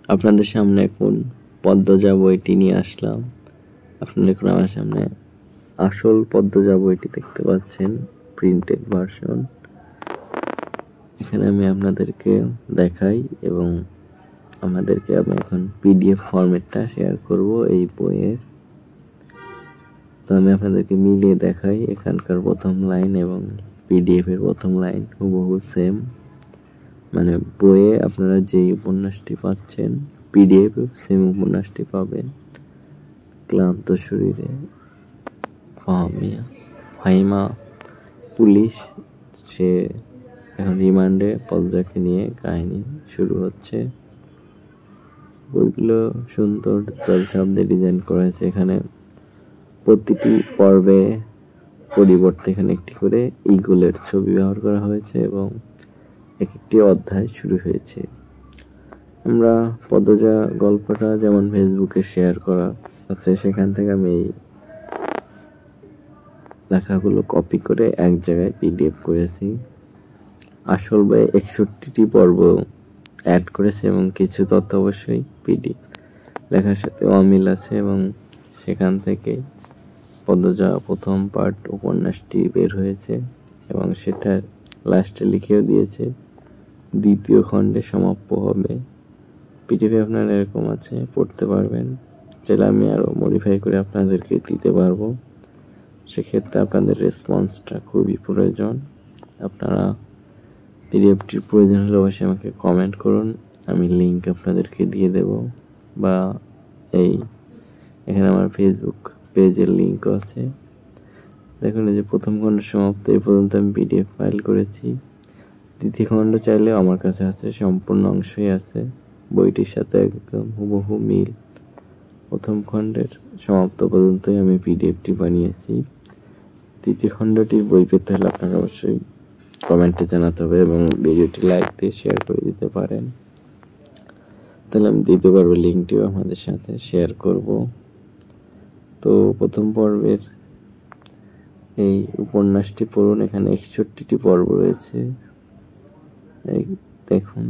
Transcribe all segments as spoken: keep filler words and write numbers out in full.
আপনাদের সামনে এখন পদ্মজা বইটি নিয়ে আসলাম। আপনারা এখন আমার সামনে আসল পদ্মজা বইটি দেখতে পাচ্ছেন, প্রিন্টেড ভার্সন। এখানে আমি আপনাদেরকে দেখাই এবং আমাদেরকে আমি এখন পিডিএফ ফরম্যাটটা শেয়ার করব এই বইয়ের। তো আমি আপনাদেরকে মিলিয়ে দেখাই, এখানকার প্রথম লাইন এবং পিডিএফ এর প্রথম লাইন হুবহু সেম। মানে বইয়ে আপনারা যেই উপন্যাসটি পাচ্ছেন পিডিএফ সেম উপন্যাসটি পাবেন। ক্লান্ত শরীরে ফাহমিয়া ফাহিমা পুলিশ, সে এখন রিমান্ডে, পদ্মজাকে নিয়ে কাহিনী শুরু হচ্ছে। বইগুলো সুন্দর জলছাপ ডিজাইন করা হয়েছে। এখানে প্রতিটি পর্বে পরিবর্তে এখানে একটি করে ইগলের ছবি ব্যবহার করা হয়েছে এবং এক একটি অধ্যায় শুরু হয়েছে। আমরা পদ্মজা গল্পটা যেমন ফেসবুকে শেয়ার করা আছে, সেখান থেকে আমি এই লেখাগুলো কপি করে এক জায়গায় পিডিএফ করেছি। আসল বই একষট্টিটি পর্ব অ্যাড করেছে এবং কিছু তথ্য অবশ্যই পিডি লেখার সাথে অমিল আছে এবং সেখান থেকে পদ্মজা প্রথম পার্ট উপন্যাসটি বের হয়েছে এবং সেটা লাস্টে লিখেও দিয়েছে দ্বিতীয় খণ্ডে সমাপ্ত হবে। পিডিএফে আপনার এরকম আছে, পড়তে পারবেন। চাইলে আমি আরও মডিফাই করে আপনাদেরকে দিতে পারবো। সেক্ষেত্রে আপনাদের রেসপন্সটা খুবই প্রয়োজন। আপনারা পিডিএফটির প্রয়োজন হলে অবশ্যই আমাকে কমেন্ট করুন, আমি লিঙ্ক আপনাদেরকে দিয়ে দেব। বা এই এখানে আমার ফেসবুক পেজের লিঙ্কও আছে। দেখুন, এই যে প্রথম খণ্ড সমাপ্ত, এই পর্যন্ত আমি পিডিএফ ফাইল করেছি। দ্বিতীয় খণ্ড চাইলেও আমার কাছে আছে, সম্পূর্ণ অংশই আছে, বইটির সাথে একদম হুবহু মিল। প্রথম খণ্ডের সমাপ্ত পর্যন্তই আমি পিডিএফটি বানিয়েছি। তৃতীয় খণ্ডটির বই পেতে হলে আপনাকে অবশ্যই কমেন্টে জানাতে হবে এবং ভিডিওটি লাইক দিয়ে শেয়ার করে দিতে পারেন। তাহলে আমি দিতে পারবো, লিঙ্কটিও আপনাদের সাথে শেয়ার করব। তো প্রথম পর্বের এই উপন্যাসটি পড়ুন, এখানে একষট্টিটি পর্ব রয়েছে। এই দেখুন,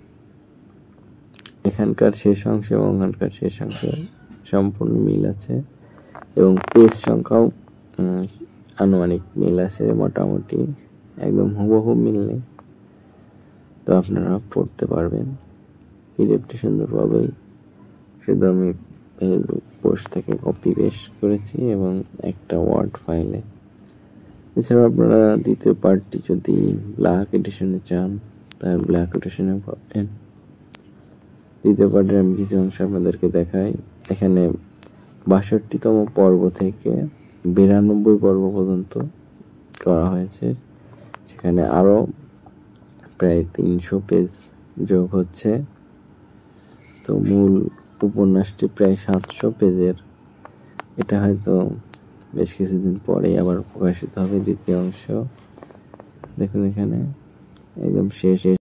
এখানকার শেষ অংশ এবং ওখানকার শেষ অংশ সম্পূর্ণ মিল আছে এবং পেজ সংখ্যাও আনুমানিক মিল আছে, মোটামুটি একদম হুবহু মিল নেই। তো আপনারা পড়তে পারবেন। পিডিএফটি সুন্দরভাবেই শুধু আমি ফেসবুক পোস্ট থেকে কপি পেস্ট করেছি এবং একটা ওয়ার্ড ফাইলে। এছাড়া আপনারা দ্বিতীয় পার্টটি যদি ব্ল্যাক এডিশনে চান তাহলে ব্ল্যাক এডিশনে পাবেন। দ্বিতীয় পার্টের আমি কিছু অংশ আপনাদেরকে দেখাই। এখানে বাষট্টিতম পর্ব থেকে বিরানব্বই পর্ব পর্যন্ত করা হয়েছে। সেখানে আরো প্রায় তিনশো পেজ যোগ হচ্ছে। তো মূল উপন্যাসটি প্রায় সাতশো পেজের। এটা হয়তো বেশ কিছুদিন পরে আবার প্রকাশিত হবে দ্বিতীয় অংশ। দেখুন, এখানে একদম শেষ